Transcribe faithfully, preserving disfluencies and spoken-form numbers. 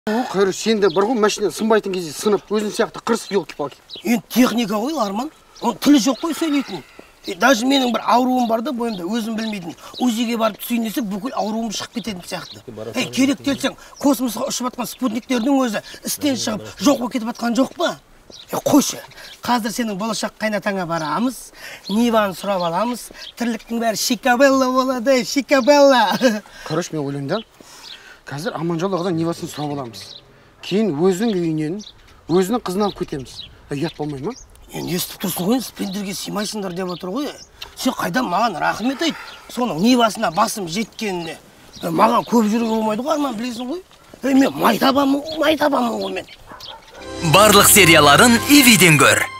Қайыр, сен де бір ғой машина сынбайтын кезде сынып, өзің сияқты қырыс елки-палки. Енді техника ғой, Арман. Оның тілі жоқ қой сөйлейтін. Даже менің бір ауруым бар да, бойымда өзім білмейтін. УЗИге барып түсейін десе, бүкіл ауруым шығып кететін сияқты. Ей, керек делсең, космосқа ұшып жатқан спутниктердің өзі істен шығып, жоқ болып кетіп жатқан жоқ па? Е, қойшы. Қазір сенің болашақ қайнатаңа барамыз, Ниваны сұрап аламыз. Тірліктің бәрі шикабелла болады, шикабелла. Қараш, мен ойлаймын да, қазір Аманжолағыдан Нивасын сұрап аламыз. Кейін өзінің үйінен, өзінің қызын алып кетеміз. Ұят болмай ма? Енді естіп тұрсың ғой, спендерге сыймайсыңдар деп отыр ғой. Сен қайдан маған рахмет айт, соның Нивасына басым жеткеніне. Маған көп жүруге болмайды ғой, Арман, білесің ғой. Мен май табамын, май табамын ғой мен. Барлық серияларын ивиден көр.